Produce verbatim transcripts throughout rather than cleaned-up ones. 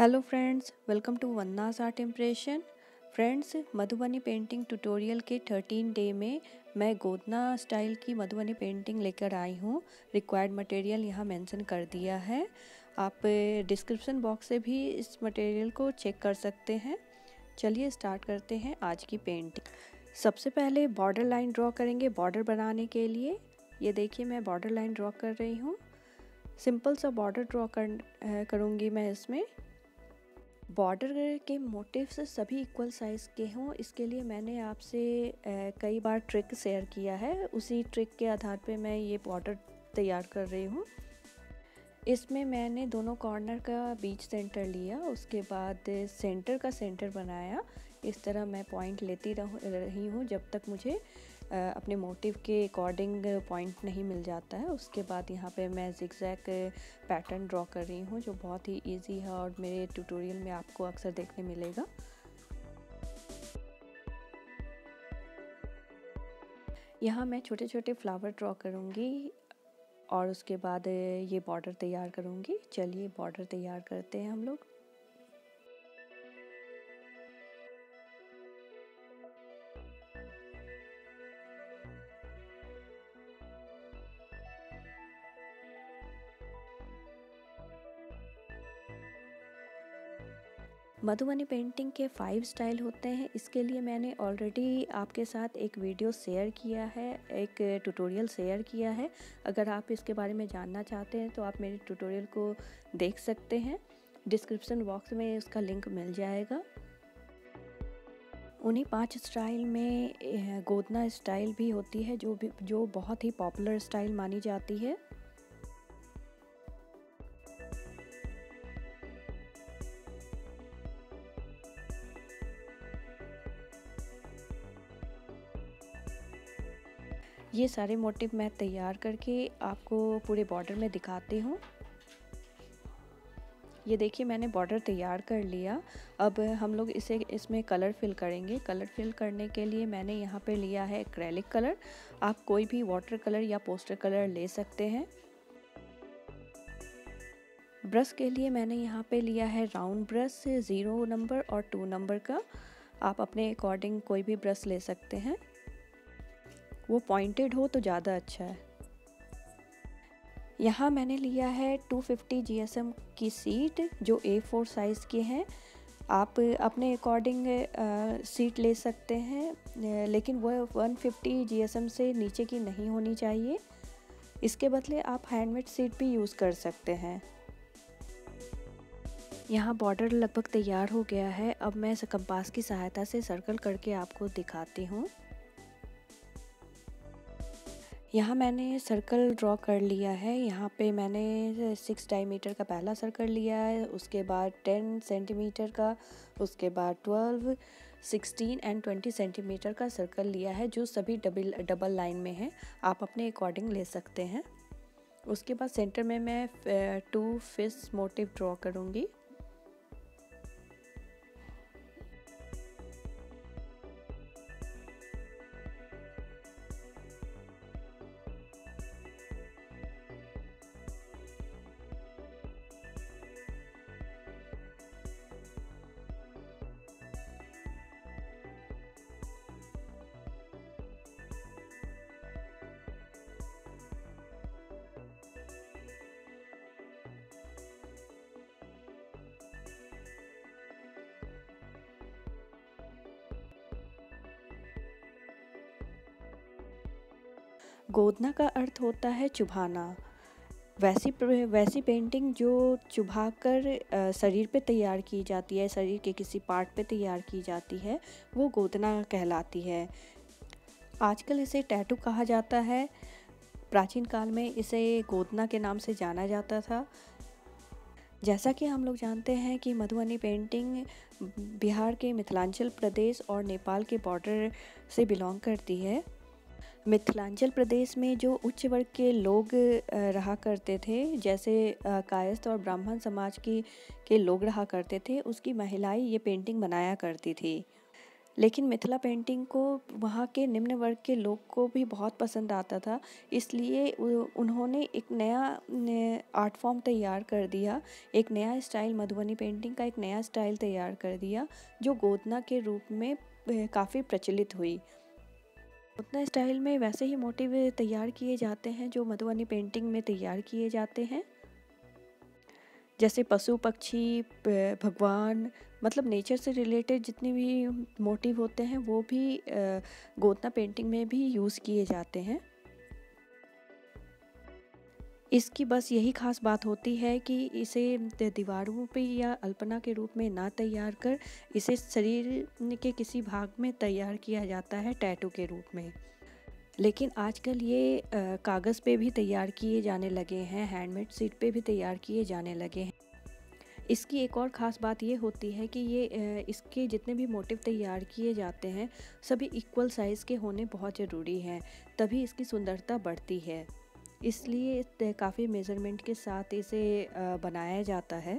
Hello friends, welcome to वन्नास art impression. Friends, Madhubani painting tutorial के thirteen day में मैं गोदना स्टाइल की मधुबनी पेंटिंग लेकर आई हूँ। रिक्वायर्ड मटेरियल यहाँ मेंशन कर दिया है। आप डिस्क्रिप्शन बॉक्स से भी इस मटेरियल को चेक कर सकते हैं। चलिए स्टार्ट करते हैं आज की पेंटिंग। सबसे पहले बॉर्डर लाइन ड्रॉ करेंगे। बॉर्डर बनाने के लिए ये देखिए मैं बॉर्डर लाइन ड्रॉ कर रही हूँ। सिंपल सा बॉर्डर ड्रॉ कर करूँगी मैं इसमें। बॉर्डर के मोटिव्स सभी इक्वल साइज़ के हों, इसके लिए मैंने आपसे कई बार ट्रिक शेयर किया है। उसी ट्रिक के आधार पे मैं ये बॉर्डर तैयार कर रही हूँ। इसमें मैंने दोनों कॉर्नर का बीच सेंटर लिया, उसके बाद सेंटर का सेंटर बनाया। इस तरह मैं पॉइंट लेती रही हूँ जब तक मुझे अपने मोटिव के अकॉर्डिंग पॉइंट नहीं मिल जाता है। उसके बाद यहाँ पे मैं जिगजैग पैटर्न ड्रॉ कर रही हूँ जो बहुत ही इजी है और मेरे ट्यूटोरियल में आपको अक्सर देखने मिलेगा। यहाँ मैं छोटे छोटे फ्लावर ड्रॉ करूँगी और उसके बाद ये बॉर्डर तैयार करूँगी। चलिए बॉर्डर तैयार करते हैं हम लोग। मधुबनी पेंटिंग के फाइव स्टाइल होते हैं। इसके लिए मैंने ऑलरेडी आपके साथ एक वीडियो शेयर किया है, एक ट्यूटोरियल शेयर किया है। अगर आप इसके बारे में जानना चाहते हैं तो आप मेरे ट्यूटोरियल को देख सकते हैं। डिस्क्रिप्शन बॉक्स में उसका लिंक मिल जाएगा। उन्हीं पांच स्टाइल में गोदना स्टाइल भी होती है जो भी जो बहुत ही पॉपुलर स्टाइल मानी जाती है। ये सारे मोटिव मैं तैयार करके आपको पूरे बॉर्डर में दिखाती हूँ। ये देखिए मैंने बॉर्डर तैयार कर लिया। अब हम लोग इसे इसमें कलर फिल करेंगे। कलर फिल करने के लिए मैंने यहाँ पे लिया है एक्रेलिक कलर। आप कोई भी वाटर कलर या पोस्टर कलर ले सकते हैं। ब्रश के लिए मैंने यहाँ पे लिया है राउंड ब्रश, ज़ीरो नंबर और टू नंबर का। आप अपने अकॉर्डिंग कोई भी ब्रश ले सकते हैं, वो पॉइंटेड हो तो ज़्यादा अच्छा है। यहाँ मैंने लिया है two fifty G S M की सीट जो ए फोर साइज़ की हैं। आप अपने अकॉर्डिंग सीट ले सकते हैं, लेकिन वो one fifty G S M से नीचे की नहीं होनी चाहिए। इसके बदले आप हैंडमेड सीट भी यूज़ कर सकते हैं। यहाँ बॉर्डर लगभग तैयार हो गया है। अब मैं कंपास की सहायता से सर्कल करके आपको दिखाती हूँ। यहाँ मैंने सर्कल ड्रॉ कर लिया है। यहाँ पे मैंने सिक्स डायमीटर का पहला सर्कल लिया है, उसके बाद टेन सेंटीमीटर का, उसके बाद twelve, sixteen and twenty centimetre का सर्कल लिया है जो सभी डबल डबल लाइन में है। आप अपने अकॉर्डिंग ले सकते हैं। उसके बाद सेंटर में मैं टू फिश मोटिव ड्रॉ करूँगी। गोदना का अर्थ होता है चुभाना। वैसी वैसी पेंटिंग जो चुभाकर शरीर पे तैयार की जाती है, शरीर के किसी पार्ट पे तैयार की जाती है, वो गोदना कहलाती है। आजकल इसे टैटू कहा जाता है। प्राचीन काल में इसे गोदना के नाम से जाना जाता था। जैसा कि हम लोग जानते हैं कि मधुबनी पेंटिंग बिहार के मिथिलांचल प्रदेश और नेपाल के बॉर्डर से बिलोंग करती है। मिथिलांचल प्रदेश में जो उच्च वर्ग के लोग रहा करते थे, जैसे कायस्थ और ब्राह्मण समाज की के लोग रहा करते थे, उसकी महिलाएं ये पेंटिंग बनाया करती थी। लेकिन मिथिला पेंटिंग को वहाँ के निम्न वर्ग के लोग को भी बहुत पसंद आता था, इसलिए उ- उन्होंने एक नया न- आर्ट फॉर्म तैयार कर दिया, एक नया स्टाइल, मधुबनी पेंटिंग का एक नया स्टाइल तैयार कर दिया, जो गोदना के रूप में काफ़ी प्रचलित हुई। गोदना स्टाइल में वैसे ही मोटिव तैयार किए जाते हैं जो मधुबनी पेंटिंग में तैयार किए जाते हैं, जैसे पशु पक्षी, प- भगवान, मतलब नेचर से रिलेटेड जितने भी मोटिव होते हैं वो भी अ, गोदना पेंटिंग में भी यूज़ किए जाते हैं। इसकी बस यही खास बात होती है कि इसे द- दीवारों पे या अल्पना के रूप में ना तैयार कर इसे शरीर के किसी भाग में तैयार किया जाता है टैटू के रूप में। लेकिन आजकल ये अ, कागज़ पे भी तैयार किए जाने लगे हैं, हैंडमेड शीट पे भी तैयार किए जाने लगे हैं। इसकी एक और ख़ास बात ये होती है कि ये अ, इसके जितने भी मोटिव तैयार किए जाते हैं सभी इक्वल साइज़ के होने बहुत ज़रूरी हैं, तभी इसकी सुंदरता बढ़ती है। इसलिए काफ़ी मेज़रमेंट के साथ इसे अ, बनाया जाता है।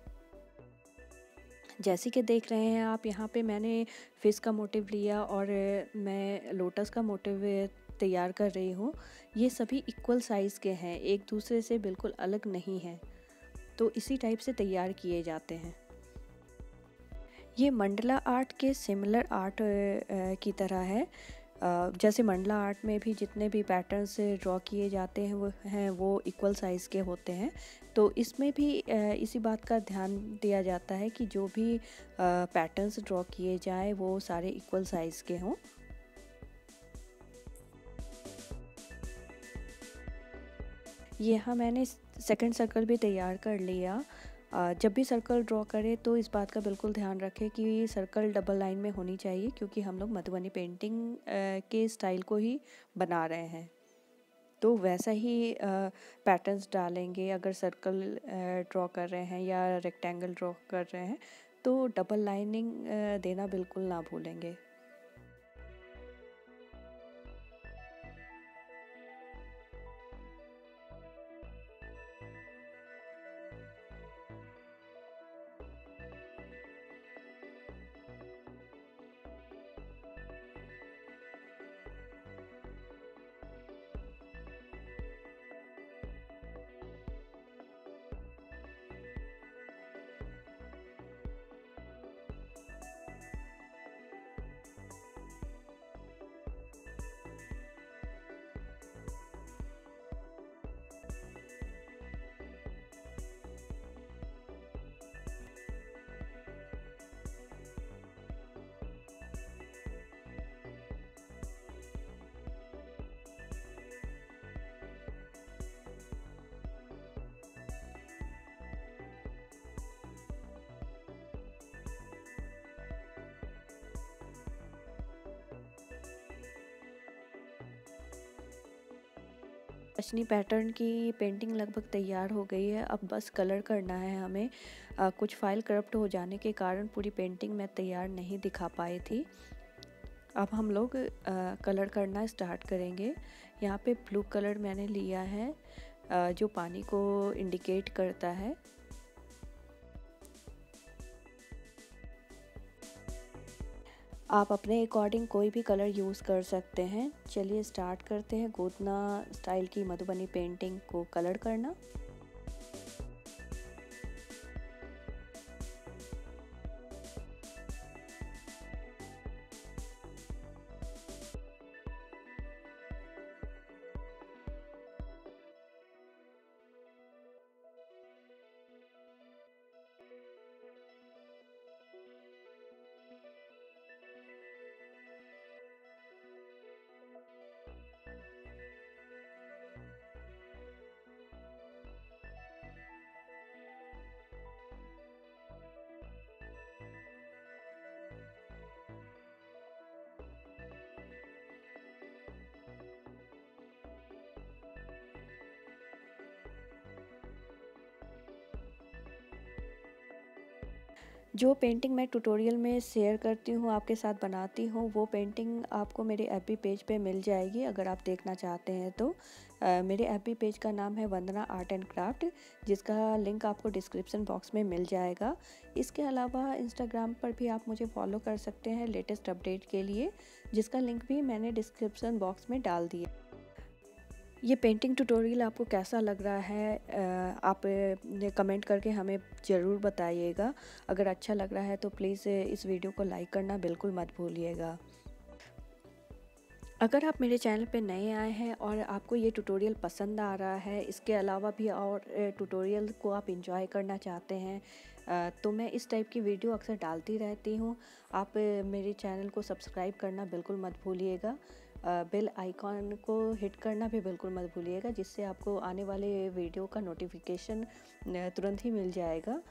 जैसे कि देख रहे हैं आप, यहाँ पे मैंने फिश का मोटिव लिया और अ, मैं लोटस का मोटिव तैयार कर रही हूँ। ये सभी इक्वल साइज़ के हैं, एक दूसरे से बिल्कुल अलग नहीं हैं, तो इसी टाइप से तैयार किए जाते हैं। ये मंडला आर्ट के सिमिलर आर्ट अ, की तरह है। अ, जैसे मंडला आर्ट में भी जितने भी पैटर्न्स ड्रॉ किए जाते हैं वो हैं वो इक्वल साइज़ के होते हैं, तो इसमें भी अ, इसी बात का ध्यान दिया जाता है कि जो भी पैटर्न्स ड्रॉ किए जाएं वो सारे इक्वल साइज़ के हों। यहाँ मैंने सेकंड सर्कल भी तैयार कर लिया। अ, जब भी सर्कल ड्रॉ करें तो इस बात का बिल्कुल ध्यान रखें कि सर्कल डबल लाइन में होनी चाहिए, क्योंकि हम लोग मधुबनी पेंटिंग के स्टाइल को ही बना रहे हैं, तो वैसा ही पैटर्न्स डालेंगे। अगर सर्कल ड्रॉ कर रहे हैं या रेक्टेंगल ड्रॉ कर रहे हैं तो डबल लाइनिंग देना बिल्कुल ना भूलेंगे। रश्मि पैटर्न की पेंटिंग लगभग तैयार हो गई है, अब बस कलर करना है हमें। आ, कुछ फाइल करप्ट हो जाने के कारण पूरी पेंटिंग मैं तैयार नहीं दिखा पाई थी। अब हम लोग आ, कलर करना स्टार्ट करेंगे। यहाँ पे ब्लू कलर मैंने लिया है, आ, जो पानी को इंडिकेट करता है। आप अपने अकॉर्डिंग कोई भी कलर यूज़ कर सकते हैं। चलिए स्टार्ट करते हैं गोदना स्टाइल की मधुबनी पेंटिंग को कलर करना। जो पेंटिंग मैं ट्यूटोरियल में शेयर करती हूँ, आपके साथ बनाती हूँ, वो पेंटिंग आपको मेरे एफबी पेज पे मिल जाएगी अगर आप देखना चाहते हैं तो। आ, मेरे एफबी पेज का नाम है वंदना आर्ट एंड क्राफ्ट, जिसका लिंक आपको डिस्क्रिप्शन बॉक्स में मिल जाएगा। इसके अलावा इंस्टाग्राम पर भी आप मुझे फॉलो कर सकते हैं लेटेस्ट अपडेट के लिए, जिसका लिंक भी मैंने डिस्क्रिप्शन बॉक्स में डाल दिया। ये पेंटिंग ट्यूटोरियल आपको कैसा लग रहा है आप कमेंट करके हमें ज़रूर बताइएगा। अगर अच्छा लग रहा है तो प्लीज़ इस वीडियो को लाइक करना बिल्कुल मत भूलिएगा। अगर आप मेरे चैनल पे नए आए हैं और आपको ये ट्यूटोरियल पसंद आ रहा है, इसके अलावा भी और ट्यूटोरियल को आप एंजॉय करना चाहते हैं, तो मैं इस टाइप की वीडियो अक्सर डालती रहती हूँ। आप मेरे चैनल को सब्सक्राइब करना बिल्कुल मत भूलिएगा। बेल आइकॉन को हिट करना भी बिल्कुल मत भूलिएगा, जिससे आपको आने वाले वीडियो का नोटिफिकेशन तुरंत ही मिल जाएगा।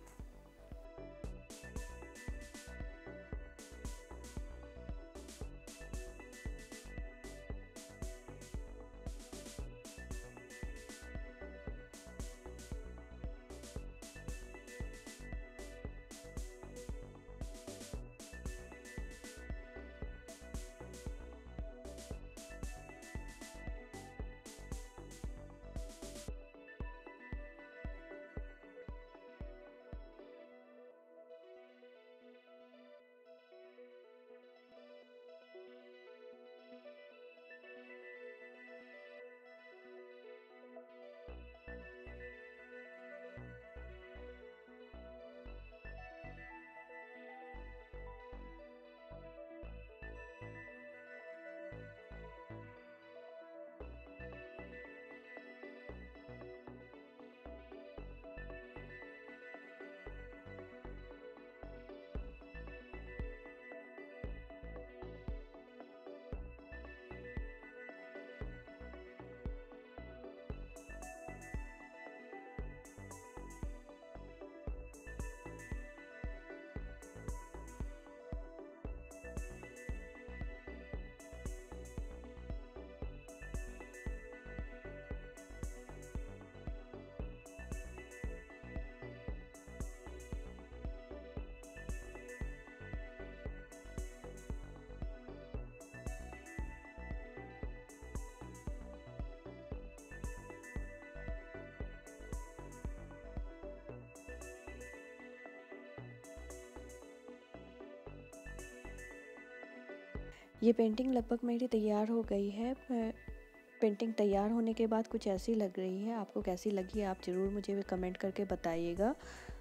ये पेंटिंग लगभग मेरी तैयार हो गई है। पेंटिंग तैयार होने के बाद कुछ ऐसी लग रही है। आपको कैसी लगी आप ज़रूर मुझे कमेंट करके बताइएगा।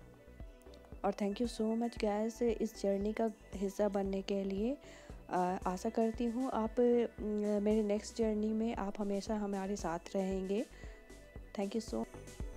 और thank you so much guys इस जर्नी का हिस्सा बनने के लिए। आ, आशा करती हूँ आप मेरे नेक्स्ट जर्नी में आप हमेशा हमारे साथ रहेंगे। Thank you so